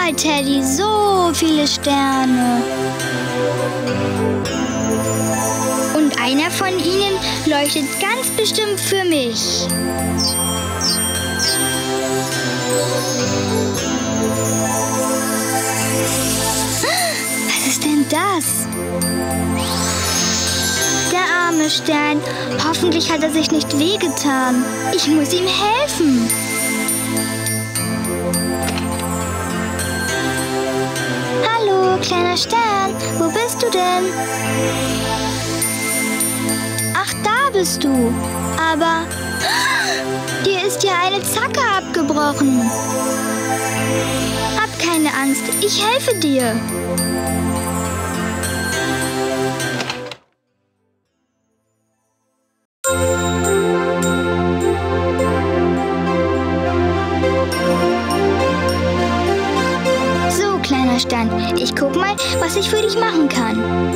mal, Teddy, so viele Sterne. Und einer von ihnen leuchtet ganz bestimmt für mich. Was ist denn das? Der arme Stern. Hoffentlich hat er sich nicht wehgetan. Ich muss ihm helfen. Hallo, kleiner Stern. Wo bist du denn? Ach, da bist du. Aber dir ist ja eine Zacke abgebrochen. Hab keine Angst. Ich helfe dir. Ich guck mal, was ich für dich machen kann.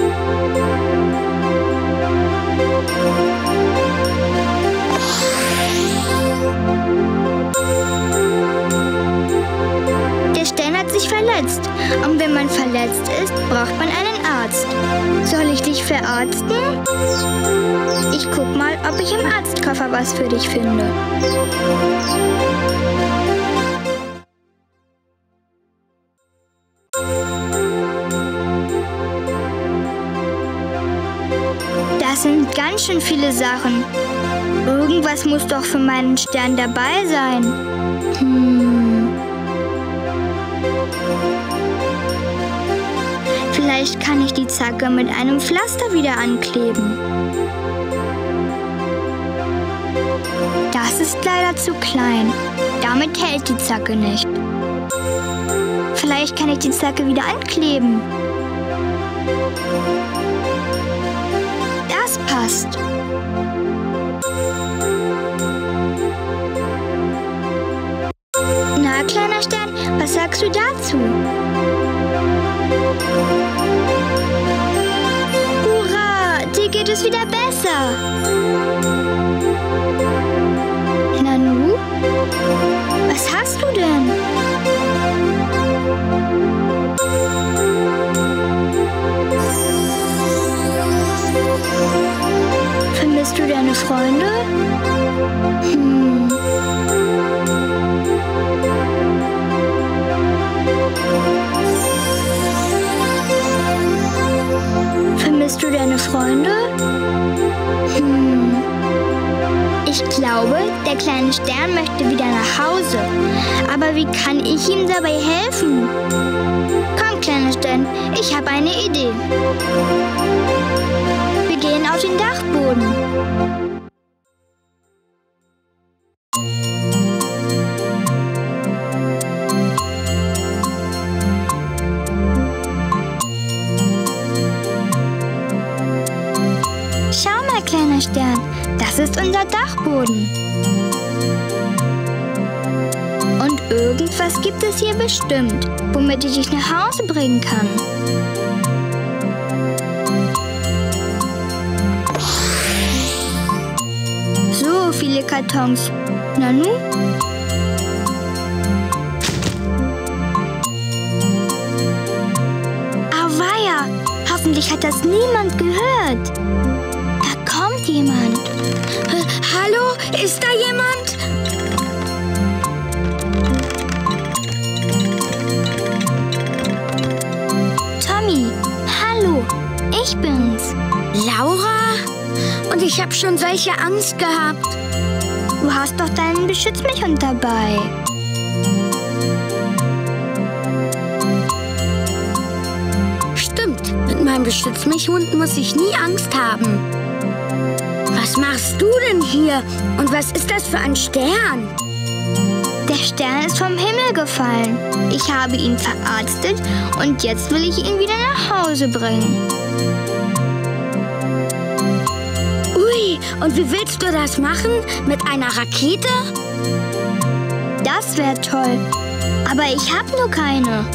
Der Stern hat sich verletzt. Und wenn man verletzt ist, braucht man einen Arzt. Soll ich dich verarzten? Ich guck mal, ob ich im Arztkoffer was für dich finde. Das sind ganz schön viele Sachen. Irgendwas muss doch für meinen Stern dabei sein. Vielleicht kann ich die Zacke mit einem Pflaster wieder ankleben. Das ist leider zu klein. Damit hält die Zacke nicht. Vielleicht kann ich die Zacke wieder ankleben. Das passt. Na, kleiner Stern, was sagst du dazu? Hurra, dir geht es wieder besser. Nanu, was hast du denn? Vermisst du deine Freunde? Vermisst du deine Freunde? Ich glaube, der kleine Stern möchte wieder nach Hause. Aber wie kann ich ihm dabei helfen? Komm, kleiner Stern, ich habe eine Idee. Wir gehen auf den Dachboden. Schau mal, kleiner Stern, das ist unser Dachboden. Und irgendwas gibt es hier bestimmt, womit ich dich nach Hause bringen kann. So viele Kartons. Nanu? Auweia, hoffentlich hat das niemand gehört. Da kommt jemand. Hallo, ist da jemand? Tommy, hallo, ich bin's. Laura? Und ich habe schon solche Angst gehabt. Du hast doch deinen Beschützmich-Hund dabei. Stimmt, mit meinem Beschützmich-Hund muss ich nie Angst haben. Was machst du denn hier? Und was ist das für ein Stern? Der Stern ist vom Himmel gefallen. Ich habe ihn verarztet und jetzt will ich ihn wieder nach Hause bringen. Ui, und wie willst du das machen? Mit einer Rakete? Das wäre toll. Aber ich habe nur keine.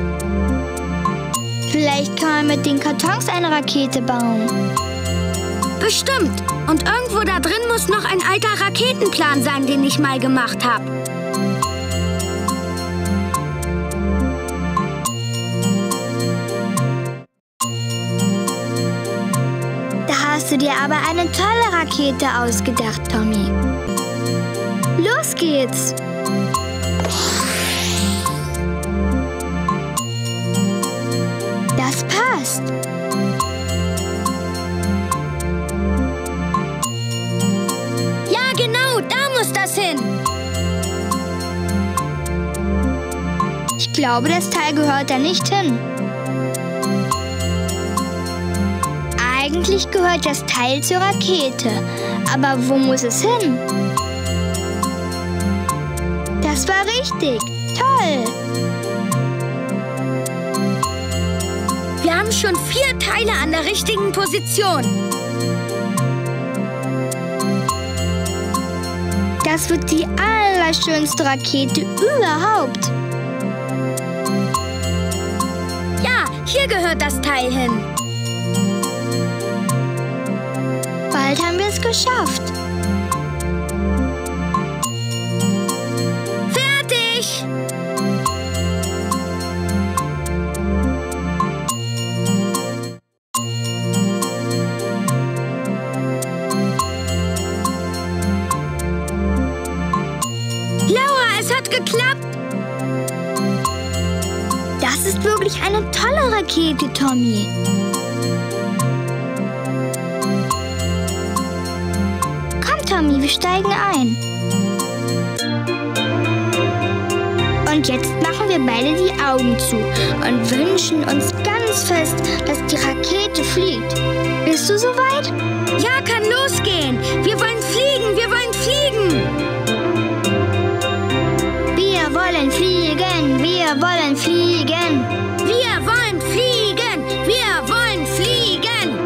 Vielleicht kann man mit den Kartons eine Rakete bauen. Bestimmt. Und irgendwo da drin muss noch ein alter Raketenplan sein, den ich mal gemacht habe. Da hast du dir aber eine tolle Rakete ausgedacht, Tommy. Los geht's! Das passt. Ja, genau, da muss das hin. Ich glaube, das Teil gehört da nicht hin. Eigentlich gehört das Teil zur Rakete. Aber wo muss es hin? Das war richtig. Toll. Wir haben schon 4 Teile an der richtigen Position. Das wird die allerschönste Rakete überhaupt. Ja, hier gehört das Teil hin. Bald haben wir es geschafft. Fertig! Laura, es hat geklappt! Das ist wirklich eine tolle Rakete, Tommy. Komm, Tommy, wir steigen ein. Und jetzt machen wir beide die Augen zu und wünschen uns ganz fest, dass die Rakete fliegt. Bist du soweit? Ja, kann losgehen. Wir wollen fliegen, wir wollen fliegen. Wir wollen fliegen, wir wollen fliegen. Wir wollen fliegen, wir wollen fliegen.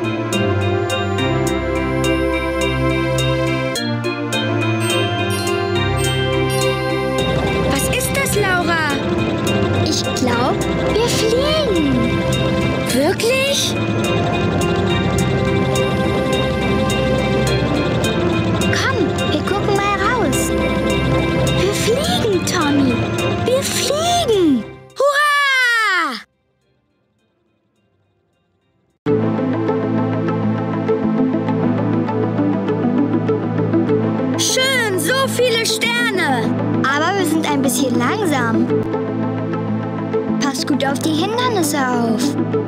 Was ist das, Laura? Ich glaube, wir fliegen. Wirklich? Komm, wir gucken mal raus. Wir fliegen, Tommy. Wir fliegen. Hurra! Schön, so viele Sterne. Aber wir sind ein bisschen langsam. Pass gut auf die Hindernisse auf.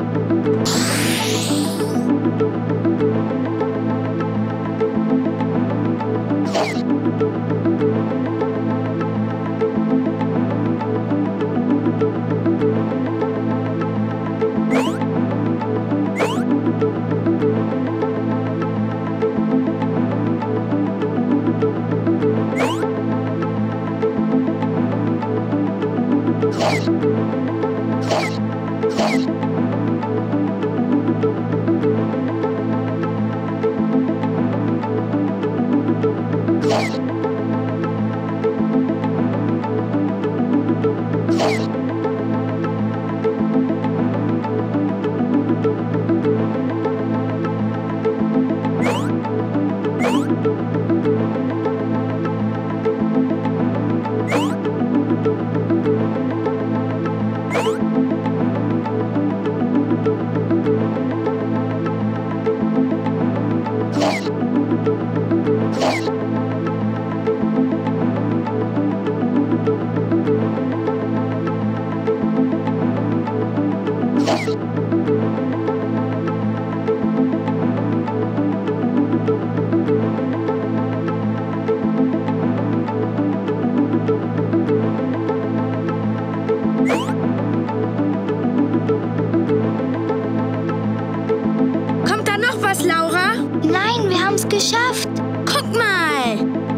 Kommt da noch was, Laura? Nein, wir haben es geschafft. Guck mal.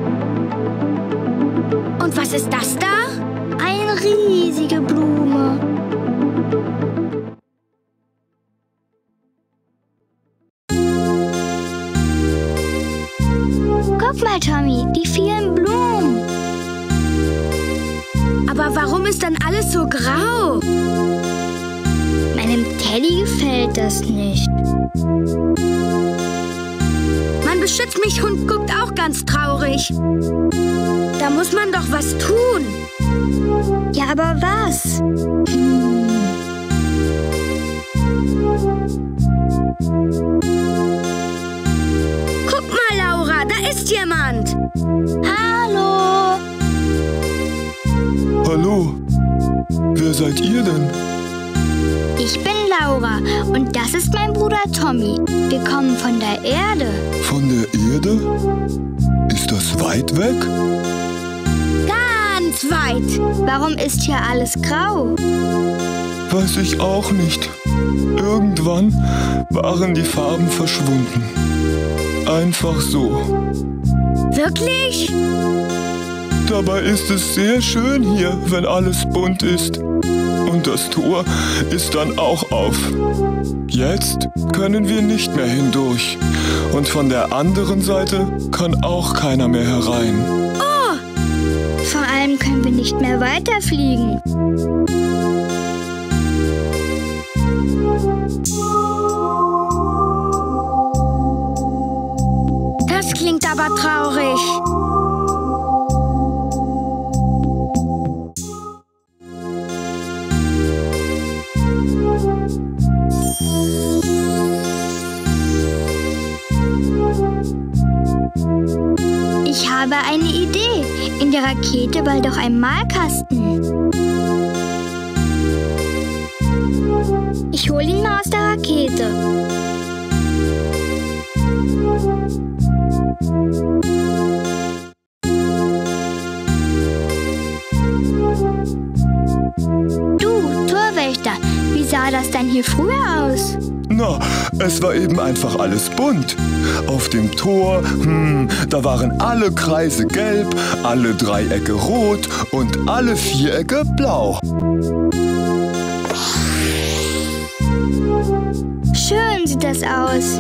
Und was ist das da? Eine riesige Blume. Guck mal, Tommy, die vielen Blumen. Aber warum ist dann alles so grau? Meinem Teddy gefällt das nicht. Beschütz mich Hund guckt auch ganz traurig. Da muss man doch was tun. Ja, aber was? Guck mal, Laura, da ist jemand. Hallo. Hallo, wer seid ihr denn? Ich bin Laura und das ist mein Bruder Tommy. Wir kommen von der Erde. Von der Erde? Ist das weit weg? Ganz weit. Warum ist hier alles grau? Weiß ich auch nicht. Irgendwann waren die Farben verschwunden. Einfach so. Wirklich? Dabei ist es sehr schön hier, wenn alles bunt ist. Und das Tor ist dann auch auf. Jetzt können wir nicht mehr hindurch. Und von der anderen Seite kann auch keiner mehr herein. Oh, Vor allem können wir nicht mehr weiterfliegen. das klingt aber traurig. Ich habe eine Idee. In der Rakete war doch ein Malkasten. Ich hole ihn mal aus der Rakete. Du, Torwächter, wie sah das denn hier früher aus? Na, es war eben einfach alles bunt. Auf dem Tor, da waren alle Kreise gelb, alle Dreiecke rot und alle Vierecke blau. Schön sieht das aus.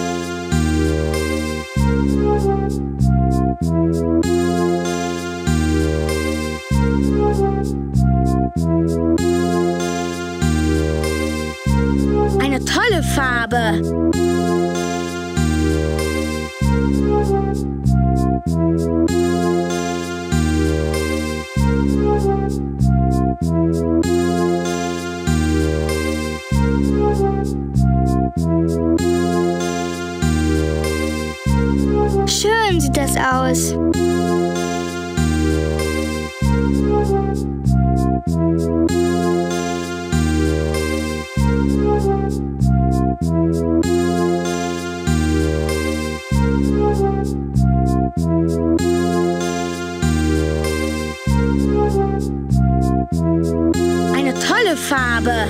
Eine tolle Farbe. Schön sieht das aus. Eine tolle Farbe.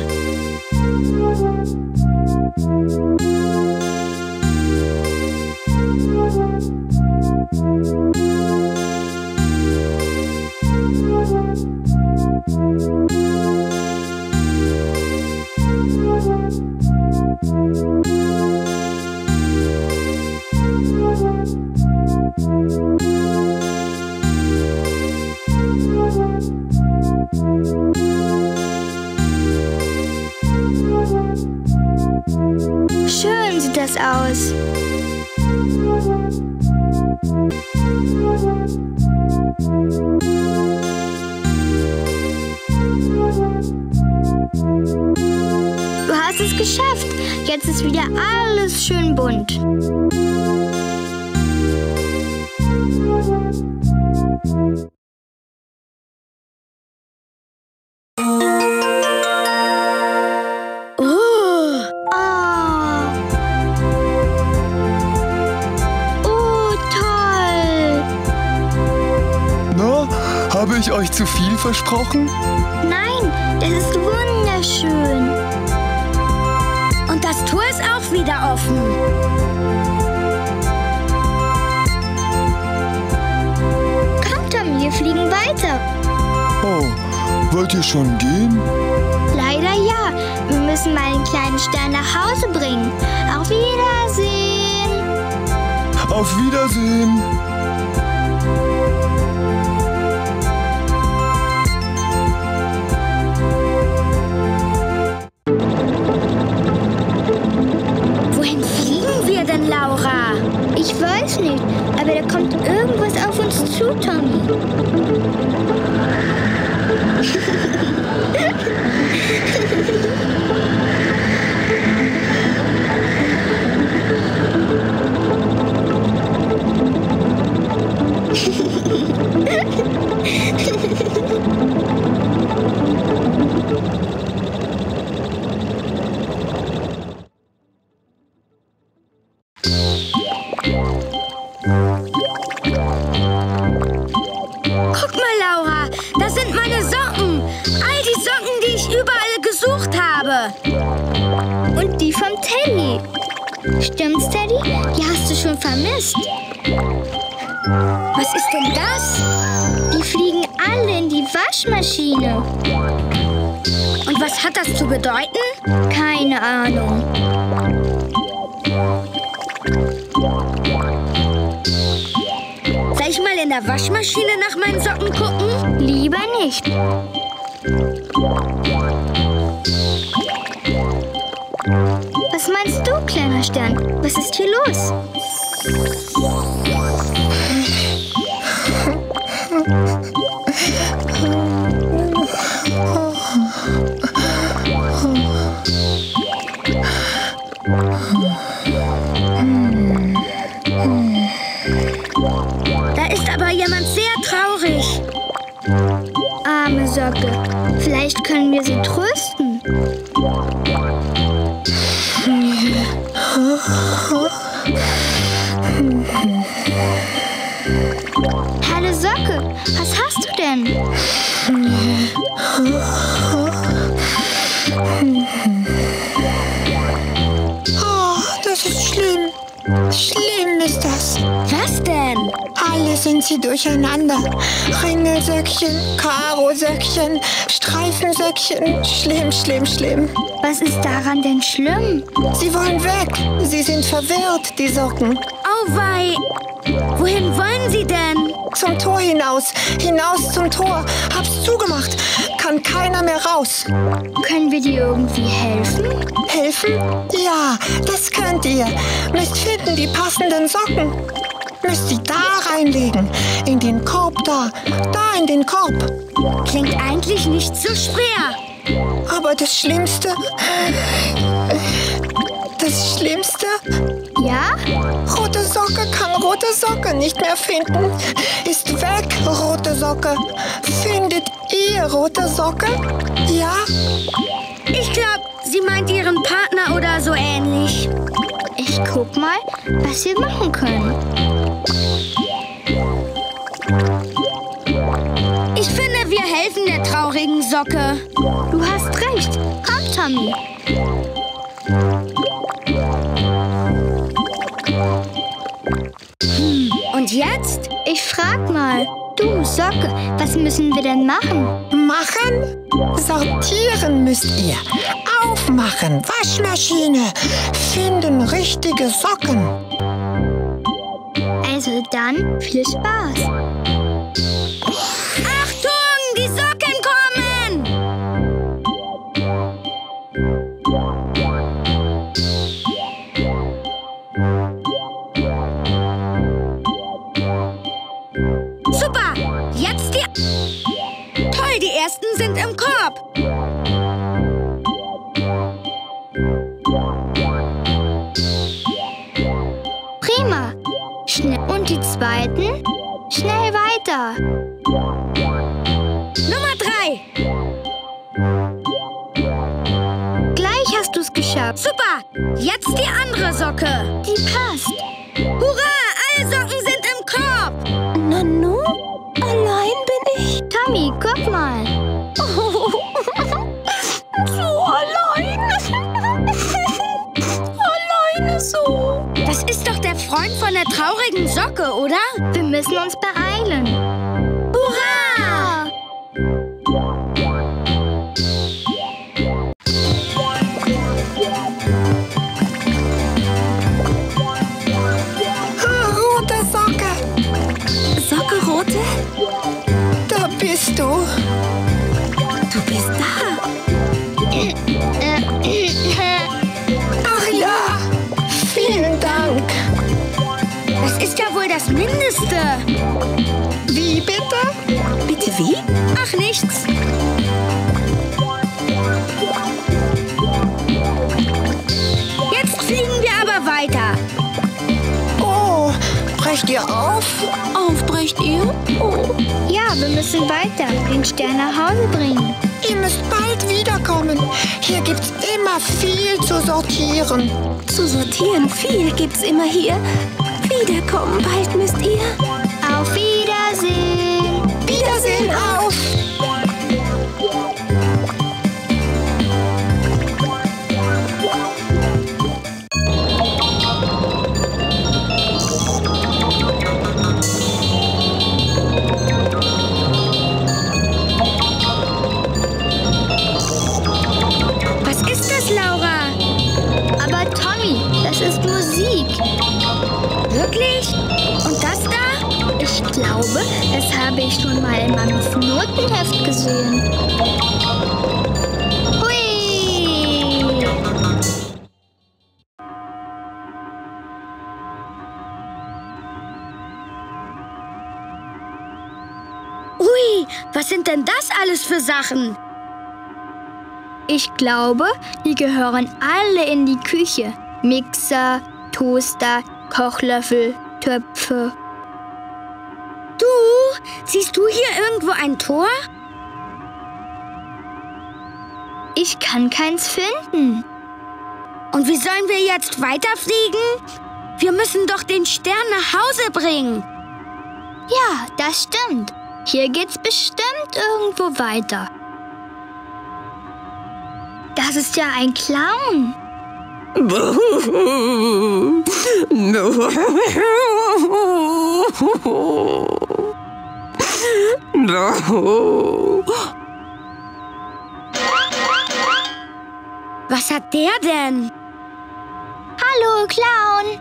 Schön sieht das aus. Du hast es geschafft. Jetzt ist wieder alles schön bunt. Habe ich euch zu viel versprochen? Nein, das ist wunderschön. Und das Tor ist auch wieder offen. Komm, Tom, wir fliegen weiter. Oh, wollt ihr schon gehen? Leider ja. Wir müssen meinen kleinen Stern nach Hause bringen. Auf Wiedersehen. Auf Wiedersehen. Ich weiß nicht, aber da kommt irgendwas auf uns zu, Tommy. Guck mal, Laura, das sind meine Socken. All die Socken, die ich überall gesucht habe. Und die vom Teddy. Stimmt's, Teddy? Die hast du schon vermisst. Was ist denn das? Die fliegen alle in die Waschmaschine. Und was hat das zu bedeuten? Keine Ahnung. Soll ich mal in der Waschmaschine nach meinen Socken gucken? Lieber nicht. Was meinst du, kleiner Stern? Was ist hier los? Da ist aber jemand sehr traurig. Arme Socke. Vielleicht können wir sie trösten. Hallo Socke, was hast du denn? Oh, das ist schlimm. Schlimm ist das. Was denn? Alle sind sie durcheinander. Ringelsöckchen, Karosöckchen, Streifensöckchen. Schlimm, schlimm, schlimm. Was ist daran denn schlimm? Sie wollen weg. Sie sind verwirrt, die Socken. Auweih. Wohin wollen Sie denn? Zum Tor hinaus. Hinaus zum Tor. Hab's zugemacht. Kann keiner mehr raus. Können wir dir irgendwie helfen? Helfen? Ja, das könnt ihr. Müsst finden die passenden Socken. Müsst sie da reinlegen. In den Korb da. Da in den Korb. Klingt eigentlich nicht so schwer. Aber das Schlimmste... Das Schlimmste? Ja? Rote Socke kann rote Socke nicht mehr finden. Ist weg, rote Socke. Findet ihr rote Socke? Ja? Ich glaube, sie meint ihren Partner oder so ähnlich. Ich guck mal, was wir machen können. Ich finde, wir helfen der traurigen Socke. Du hast recht. Komm, Tommy. Und jetzt? Ich frag mal. Du, Socke, was müssen wir denn machen? Machen? Sortieren müsst ihr. Aufmachen, Waschmaschine. Finden richtige Socken. Also dann, viel Spaß. Achtung, die Socken kommen! Super, jetzt die... Toll, die ersten sind im Korb. Prima. Schnell. Und die zweiten? Schnell weiter. Nummer 3. Gleich hast du's geschafft. Super, jetzt die andere Socke. Die passt. Hurra, alle Socken sind im Korb. Nanu? Allein bin ich? Tommy, guck mal. So allein. Alleine so. Das ist doch der Freund von der traurigen Socke, oder? Wir müssen uns beeilen. Hurra! Rote Socke. Socke rote? Da bist du. Du bist da. Ach ja. Vielen Dank. das Mindeste. Wie bitte? Bitte wie? Ach, nichts. Jetzt fliegen wir aber weiter. Oh, brecht ihr auf? Aufbrecht ihr? Oh. Ja, wir müssen weiter, den Stern nach Hause bringen. Ihr müsst bald wiederkommen. Hier gibt's immer viel zu sortieren. Zu sortieren, viel gibt's immer hier. Wiederkommen, bald müsst ihr. Auf Wiedersehen. Wiedersehen auf! Was ist das, Laura? Aber Tommy, das ist Musik. Wirklich? Und das da? Ich glaube, das habe ich schon mal in meinem Notenheft gesehen. Hui! Ui, was sind denn das alles für Sachen? Ich glaube, die gehören alle in die Küche. Mixer, Toaster, Kochlöffel, Töpfe. Du, siehst du hier irgendwo ein Tor? Ich kann keins finden. Und wie sollen wir jetzt weiterfliegen? Wir müssen doch den Stern nach Hause bringen. Ja, das stimmt. Hier geht's bestimmt irgendwo weiter. Das ist ja ein Clown. Was hat der denn? Hallo, Clown.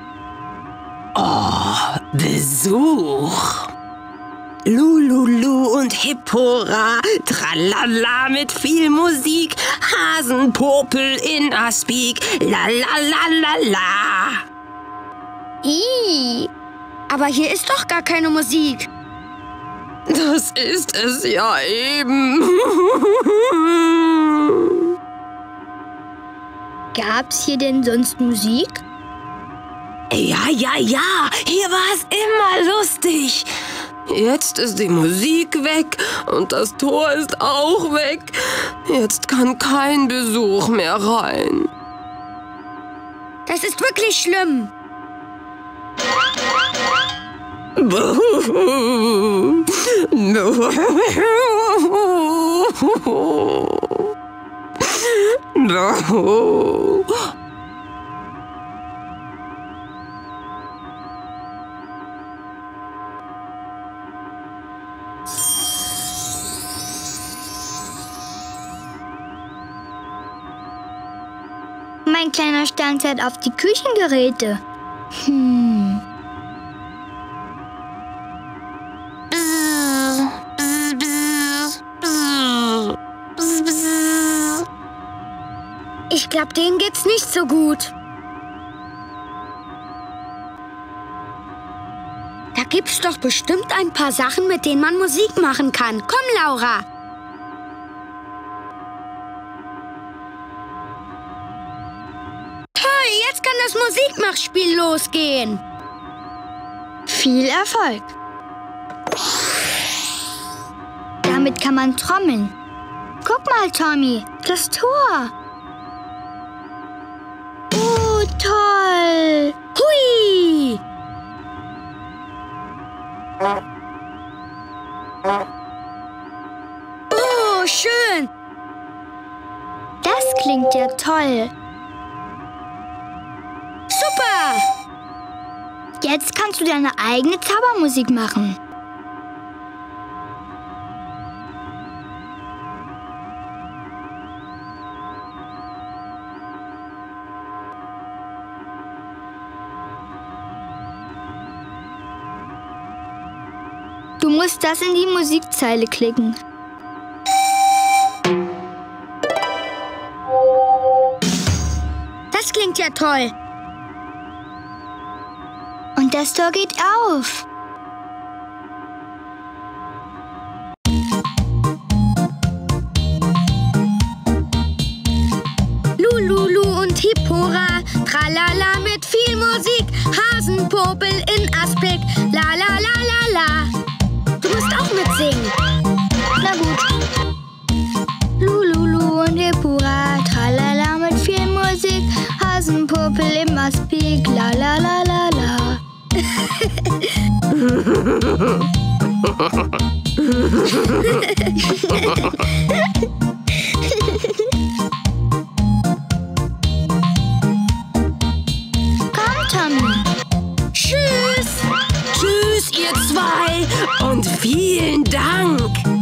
Oh, Besuch. Lululu und Hippora, tralala mit viel Musik, Hasenpopel in Aspik, la la la la la. Ih, Aber hier ist doch gar keine Musik. Das ist es ja eben. gab's hier denn sonst Musik? Ja, hier war es immer lustig. Jetzt ist die Musik weg und das Tor ist auch weg. Jetzt kann kein Besuch mehr rein. Das ist wirklich schlimm. Mein kleiner Stern zählt auf die Küchengeräte. Ich glaube, denen geht's nicht so gut. Da gibt's doch bestimmt ein paar Sachen, mit denen man Musik machen kann. Komm, Laura. Toll, jetzt kann das Musikmachspiel losgehen. Viel Erfolg. Damit kann man trommeln. Guck mal, Tommy, das Tor. Oh, toll. Hui! Oh, schön. Das klingt ja toll. Super. Jetzt kannst du deine eigene Zaubermusik machen. Du musst das in die Musikzeile klicken. Das klingt ja toll. Und das Tor geht auf. Lulu und Hippora, tralala mit viel Musik. Hasenpopel in Aspik, la la la la la. Du musst auch mitsingen. Na gut. Lulu und Hippora, tralala mit viel Musik. Hasenpopel im Aspik, la la la la la. Komm, Tommy. Tschüss. Tschüss, ihr zwei. Und vielen Dank.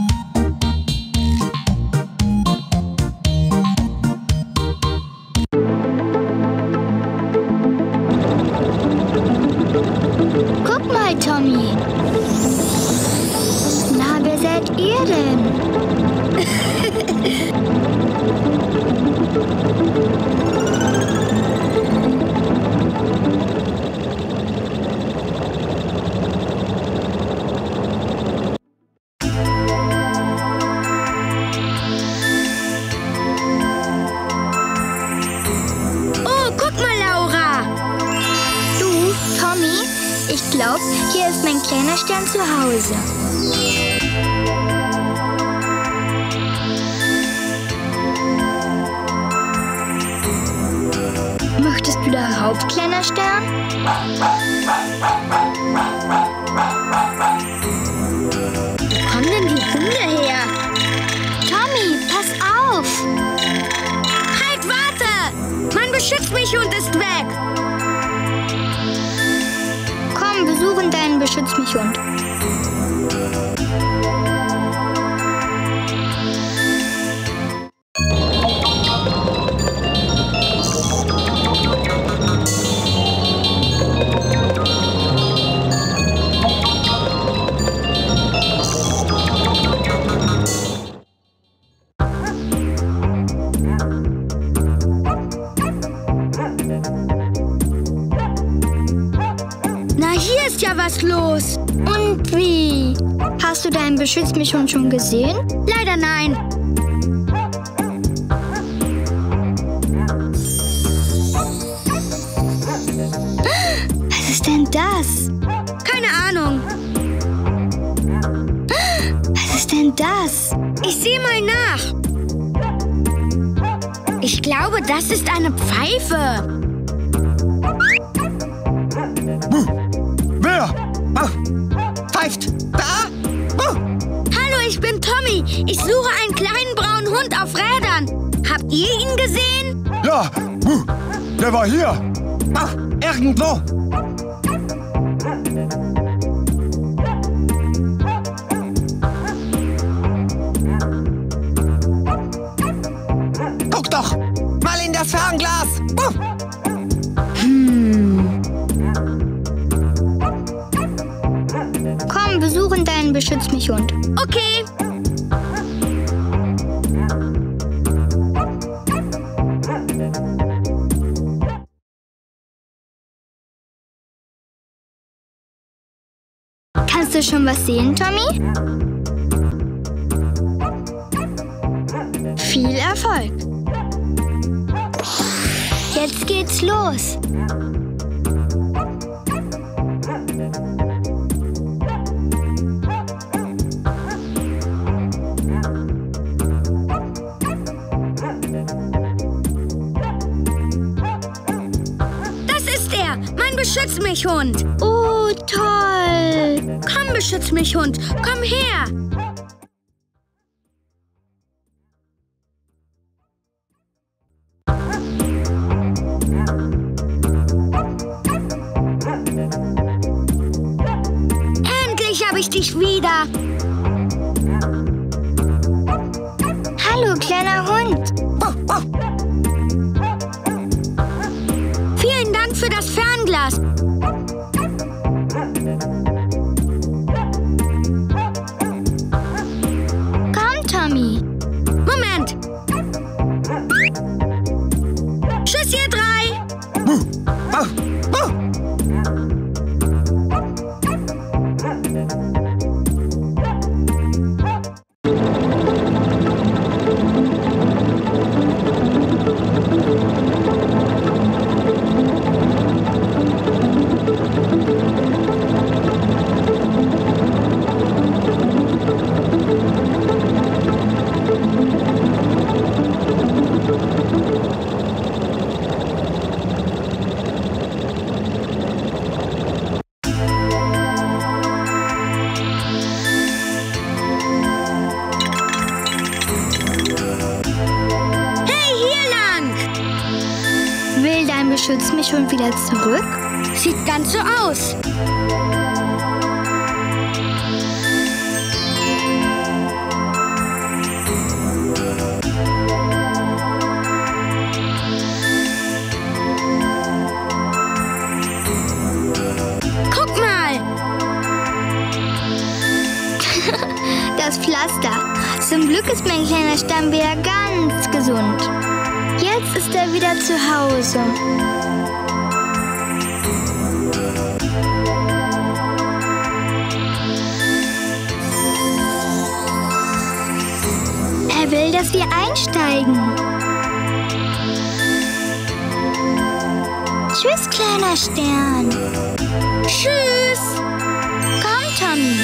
Guck mal, Tommy. Na, wer seid ihr denn? Oh, guck mal, Laura. Du, Tommy, ich glaube, hier ist mein kleiner Stern zu Hause. Möchtest du darauf, kleiner Stern? Wo kommen denn die Hunde her? Tommy, pass auf! Halt, warte! Mein Beschützmichhund ist weg. Komm, wir suchen deinen Beschützmichhund. Na, hier ist ja was los. Und wie? Hast du deinen Beschützmichhund schon gesehen? Leider nein. Was ist denn das? Keine Ahnung. Was ist denn das? Ich sehe mal nach. Ich glaube, das ist eine Pfeife. Wer? Ah, pfeift. Da? Hallo, ich bin Tommy. Ich suche einen kleinen braunen Hund auf Rädern. Habt ihr ihn gesehen? Ja, der war hier. Ach, irgendwo. Guck doch, mal in das Fernglas. Komm, wir suchen deinen Beschützmichhund. Okay. Kannst du schon was sehen, Tommy? Viel Erfolg. Jetzt geht's los. Das ist er, mein Beschützmichhund. Oh, toll. Komm, Beschützmichhund, komm her. Endlich habe ich dich wieder. Hallo, kleiner Hund. Vielen Dank für das Fernglas. Komm, Tommy. Moment. Tschüss, ihr drei. Will dein Beschütz mich schon wieder zurück? Sieht ganz so aus. Guck mal! Das Pflaster. Zum Glück ist mein kleiner Stamm wieder ganz gesund. Jetzt ist er wieder zu Hause. Er will, dass wir einsteigen. Tschüss, kleiner Stern. Tschüss! Komm, Tommy.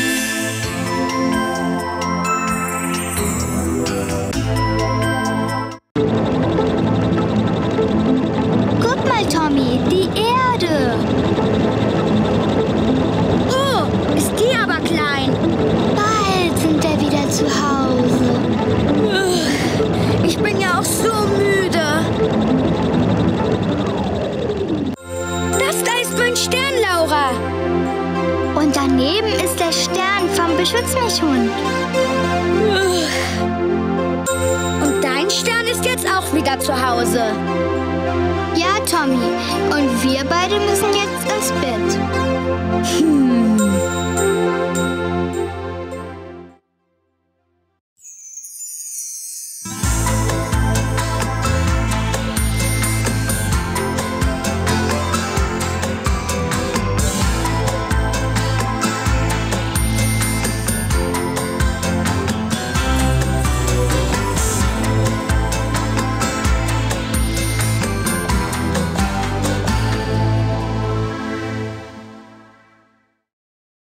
Guck mal, Tommy, die Erde. Oh, ist die aber klein. Bald sind wir wieder zu Hause. Ich bin ja auch so müde. Das da ist mein Stern, Laura. Und daneben ist der Stern vom Beschütz mich Hund. Und dein Stern ist jetzt auch wieder zu Hause. Ja, Tommy. Und wir beide müssen jetzt ins Bett.